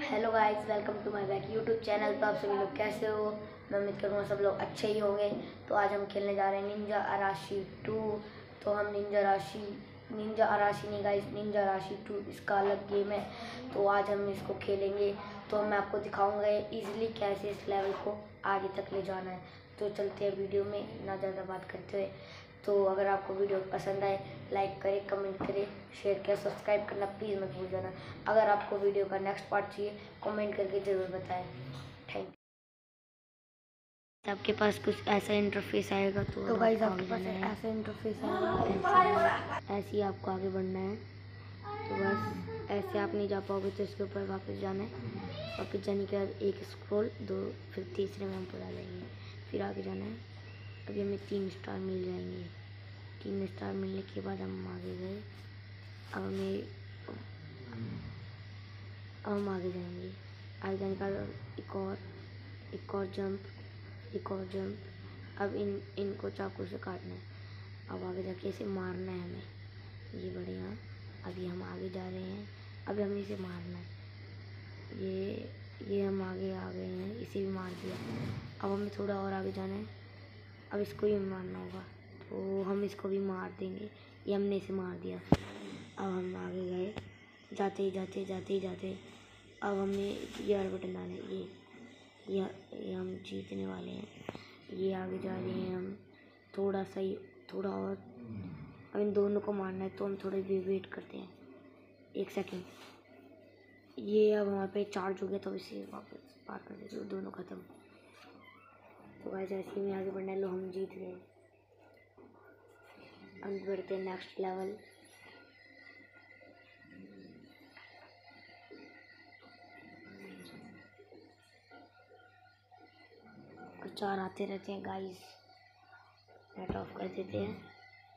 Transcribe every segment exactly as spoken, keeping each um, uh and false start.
Hello guys, welcome to my back YouTube channel. तो आप सभी लोग कैसे हो? मैं उम्मीद करूँगा सब लोग अच्छे ही होंगे। तो आज हम खेलने जा रहे हैं निंजा अराशी टू। तो हम निंजा राशि निंजा अराशी नहीं गाइस, निंजा राशि टू इसका अलग गेम है। तो आज हम इसको खेलेंगे। तो मैं आपको दिखाऊंगा इजीली कैसे इस लेवल को आगे तक ले जाना है। तो चलते हैं वीडियो में ना ज़्यादा बात करते हुए। तो अगर आपको वीडियो पसंद आए लाइक करें, कमेंट करें, शेयर करें, सब्सक्राइब करना प्लीज़ मत भूल जाना। अगर आपको वीडियो का नेक्स्ट पार्ट चाहिए कमेंट करके ज़रूर बताएं। Thank you. आपके पास कुछ ऐसा इंटरफेस आएगा तो, तो गाइस आपके पास ऐसा इंटरफेस आएगा, ऐसे ही आपको आगे बढ़ना है। तो बस ऐसे आप नहीं जा पाओगे तो इसके ऊपर वापस जाना है। वापस जाने के बाद एक स्क्रॉल, दो, फिर तीसरे में हम पूरा जाएंगे, फिर आगे जाना है। अभी हमें तीन स्टार मिल जाएंगे। तीन स्टार मिलने के बाद हम आगे गए। अब हमें अब हम आगे जाएंगे। आगे जाने का एक और एक और जंप, एक और जंप। अब इन इनको चाकू से काटना है। अब आगे जाके इसे मारना है हमें। ये बढ़िया। अभी हम आगे जा रहे हैं। अभी हमें इसे मारना है। ये ये हम आगे आ गए हैं, इसे भी मार दिया। अब हमें थोड़ा और आगे जाना है। अब इसको भी मारना होगा, तो हम इसको भी मार देंगे। ये हमने इसे मार दिया। अब हम आगे गए, जाते ही जाते जाते ही जाते अब हमें ये वाला बटन डालना है। ये ये ये हम जीतने वाले हैं। ये आगे जा रहे हैं हम, थोड़ा सा ही, थोड़ा और। अब इन दोनों को मारना है तो हम थोड़ा भी वेट करते हैं, एक सेकेंड। ये अब वहाँ पे चार्ज हो गया तो इसे वापस पार कर देते, तो दोनों ख़त्म। तो गाइस ऐसे ही आगे बढ़ना है। लो हम जीत गए। हम बढ़ते हैं नेक्स्ट लेवल। और चार आते रहते हैं गाइस। नेट ऑफ कर देते हैं।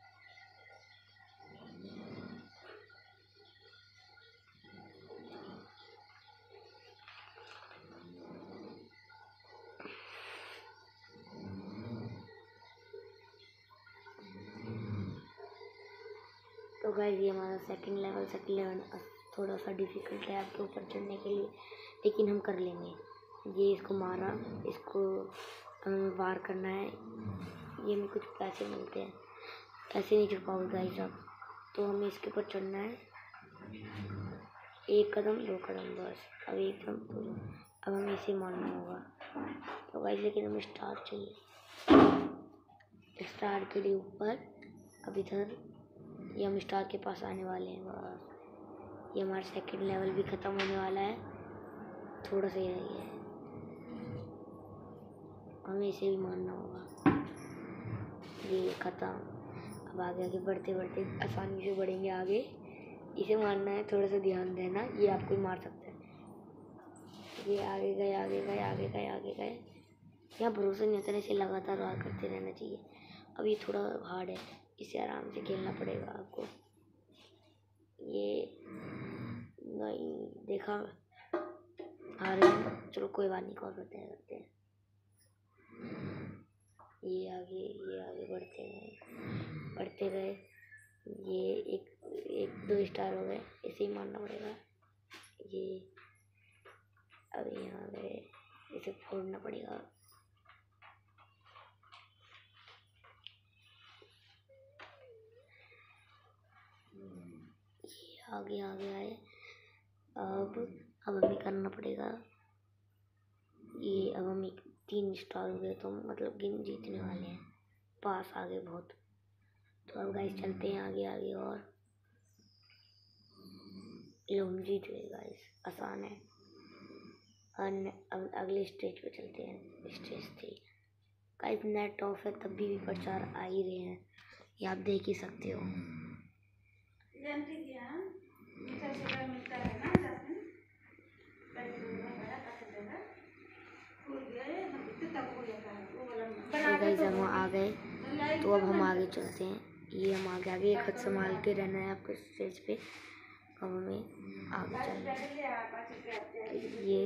तो गाइस ये हमारा सेकंड लेवल सेकंड लेवल थोड़ा सा डिफ़िकल्ट है आपके ऊपर चढ़ने के लिए, लेकिन हम कर लेंगे। ये इसको मारा, इसको हमें वार करना है। ये हमें कुछ पैसे मिलते हैं, ऐसे नहीं चढ़ पाओगे गाइस आप। तो हमें इसके ऊपर चढ़ना है। एक कदम, दो कदम, बस। अब एक कदम, दो कदम। अब हमें इसे मारना होगा। तो गाइस लेकिन हमें स्टार चाहिए। स्टार के लिए ऊपर, अब इधर ये हम स्टार के पास आने वाले हैं। बस ये हमारा सेकंड लेवल भी ख़त्म होने वाला है। थोड़ा सा ही रह गया है, हमें इसे भी मारना होगा। ये ख़त्म। अब आगे आगे बढ़ते बढ़ते आसानी से बढ़ेंगे आगे। इसे मारना है, थोड़ा सा ध्यान देना, ये आपको ही मार सकता है। ये आगे गए आगे गए आगे गए आगे गए। यहाँ भरोसा नहीं होता है, इसे लगातार वार करते रहना चाहिए। अब ये थोड़ा हार्ड है, इसे आराम से खेलना पड़ेगा आपको। ये नहीं देखा, आ रहे हैं। चलो कोई बात नहीं, कॉल करते हैं करते हैं। ये आगे ये आगे बढ़ते गए बढ़ते गए। ये एक एक दो स्टार हो गए, इसे ही मारना पड़ेगा। ये अब यहाँ गए, इसे फोड़ना पड़ेगा। ये आगे आगे आए। अब अब हमें करना पड़ेगा ये। अब हम एक तीन स्टार हो गए तो मतलब गेम जीतने वाले हैं, पास आ गए बहुत। तो अब गाइस चलते हैं आगे आगे और ये हम जीत गए गाइस, आसान है। अब अगले स्टेज पे चलते हैं, stage three. Guys net off है तब भी प्रचार आ ही रहे हैं, ये आप देख ही सकते हो। तो गाइस हम आ गए, तो अब हम आगे चलते हैं। ये हम आगे आगे एक हाथ संभाल के रहना है आपके स्टेज पे। अब हमें आगे चलना है। ये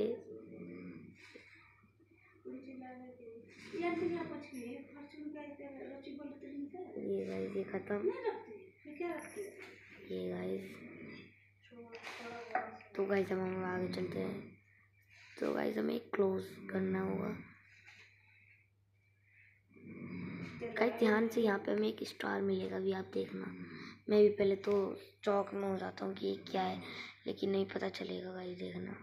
ये गाइस ये खत्म। ये गाइस तो गाइस हम आगे चलते हैं। तो गाइस हमें क्लोज करना होगा। गाइस ध्यान से, यहाँ पे हमें एक स्टार मिलेगा अभी, आप देखना। मैं भी पहले तो चौक में हो जाता हूँ कि ये क्या है, लेकिन नहीं पता चलेगा गाइस, देखना।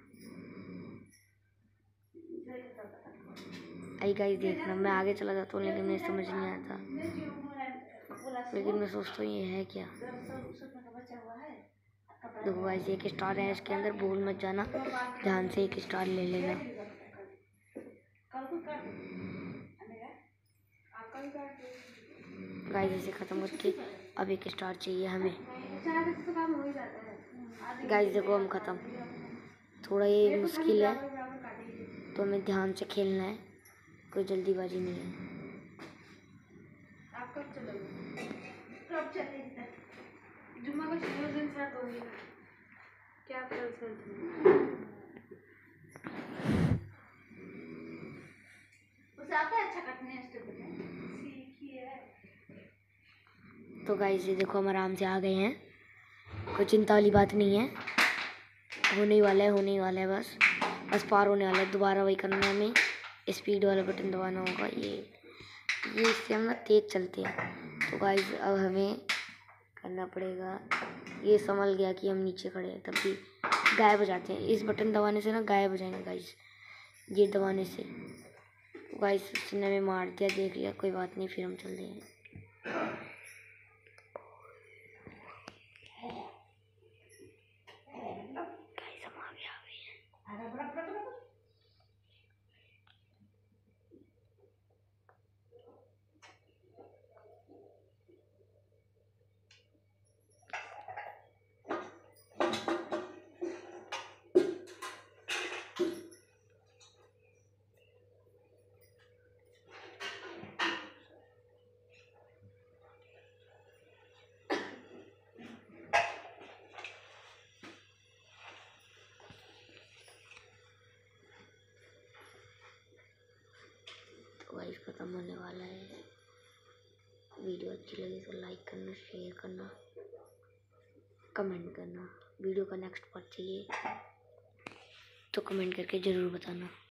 आई गाइस देखना, मैं आगे चला जाता हूँ लेकिन मुझे समझ नहीं आता, लेकिन मैं सोचता हूँ ये है क्या। देखो गाइस एक स्टार है इसके अंदर, भूल मत जाना, ध्यान से एक स्टार ले लेना। गाइस इसे खत्म करके अब एक स्टार चाहिए हमें। गाइस देखो हम खत्म। थोड़ा ये मुश्किल है तो हमें ध्यान से खेलना है, कोई जल्दीबाजी नहीं है। आप कब चलोगे? कब चलेंगे? जुम्मा को उस दिन साथ होंगे ना, क्या कल चलते उसे आता है अच्छा कटने सीखिए। तो गाइस ये देखो हम आराम से आ गए हैं, कोई चिंता वाली बात नहीं है, होने ही वाला है, होने ही वाला है, बस बस पार होने वाला है। दोबारा वही करना है, हमें स्पीड वाला बटन दबाना होगा, ये ये इससे हम ना तेज चलते हैं। तो गाइस अब हमें करना पड़ेगा, ये समझ गया कि हम नीचे खड़े हैं तब भी गायब हो जाते हैं, इस बटन दबाने से ना गायब हो जाएंगे गाइस, ये दबाने से। तो गाइस उसने हमें मार दिया, देख लिया, कोई बात नहीं, फिर हम चल रहे हैं। गाइस हम आगे आ गए हैं। तो गाइस खत्म होने वाला है। वीडियो अच्छी लगी तो लाइक करना, शेयर करना, कमेंट करना। वीडियो का नेक्स्ट पार्ट चाहिए तो कमेंट करके ज़रूर बताना।